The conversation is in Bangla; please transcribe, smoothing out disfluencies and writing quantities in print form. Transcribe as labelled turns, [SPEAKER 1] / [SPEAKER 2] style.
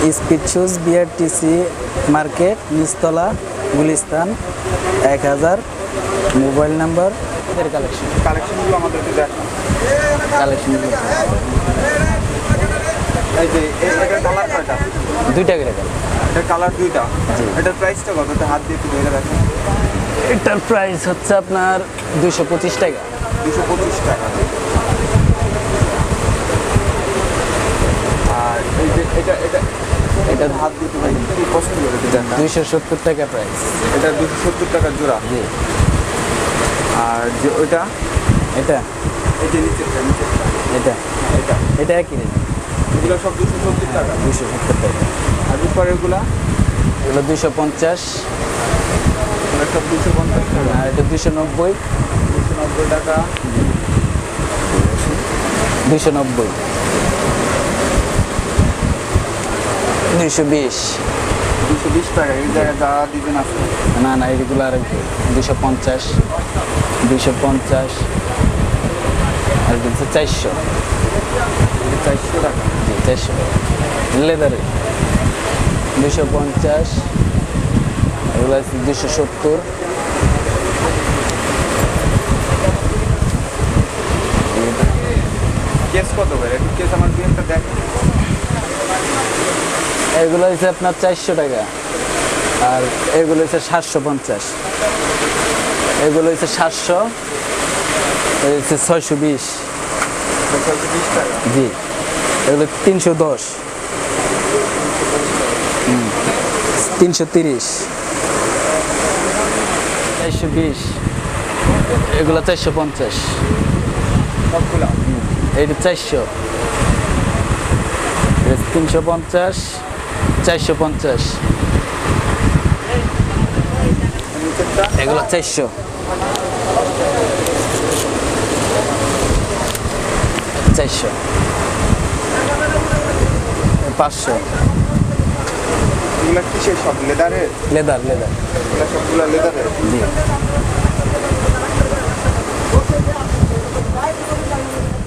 [SPEAKER 1] স্পিড শুজ বিআরটিসি মার্কেট নিচতলা গুলিস্তান 1000 মোবাইল নাম্বার এর
[SPEAKER 2] কালেকশনগুলো আমাদেরকে দেখান।
[SPEAKER 1] কালেকশনগুলো
[SPEAKER 2] এই যে এটার কালার কয়টা?
[SPEAKER 1] দুইটা করে কালার।
[SPEAKER 2] এটার কালার দুইটা। এটার প্রাইসটা কত? এটা হাত দিয়ে একটু ধরে দেখেন।
[SPEAKER 1] এটার প্রাইস হচ্ছে আপনার 225 টাকা।
[SPEAKER 2] 225 টাকা। আর এই যে এটা হাত দিয়ে একটু দেখেন কি কষ্ট করে ডিজাইনটা।
[SPEAKER 1] 270 টাকা প্রাইস।
[SPEAKER 2] এটা 270 টাকা জোড়া।
[SPEAKER 1] জি।
[SPEAKER 2] আর যে ওইটা
[SPEAKER 1] এটা
[SPEAKER 2] এই যে নিচেরটা
[SPEAKER 1] এটা
[SPEAKER 2] এটা
[SPEAKER 1] এটা একই রেট।
[SPEAKER 2] এগুলো সব 270 টাকা।
[SPEAKER 1] 270 টাকা।
[SPEAKER 2] আর উপরেরগুলা
[SPEAKER 1] এগুলো 250।
[SPEAKER 2] এগুলো সব 250 টাকা।
[SPEAKER 1] আর এটা 290
[SPEAKER 2] টাকা।
[SPEAKER 1] 290 220
[SPEAKER 2] 220 টাকা। এই জায়গায় যা ডিজাইন আছে
[SPEAKER 1] না না এগুলো আর 250 250 আর কিন্তু 400
[SPEAKER 2] 400 টাকা।
[SPEAKER 1] জি 400 লেদারে 250 এগুলো আছে 270
[SPEAKER 2] কেস কত ভাই? একটু কেস আমার দুই একটা দেখ।
[SPEAKER 1] এগুলো হচ্ছে আপনার 400 টাকা আর এগুলো হচ্ছে 750 এগুলো হচ্ছে 700 এই হচ্ছে 620
[SPEAKER 2] 620 টাকা।
[SPEAKER 1] জি এগুলো 310 330 420 এগুলো 450
[SPEAKER 2] সবগুলা
[SPEAKER 1] এইটা 400 350 450
[SPEAKER 2] নিচেরটা
[SPEAKER 1] এগুলো 400 400 500
[SPEAKER 2] এগুলা কিসের সব? লেদারের?
[SPEAKER 1] লেদার লেদার
[SPEAKER 2] এগুলা সবগুলা লেদারের।
[SPEAKER 1] জি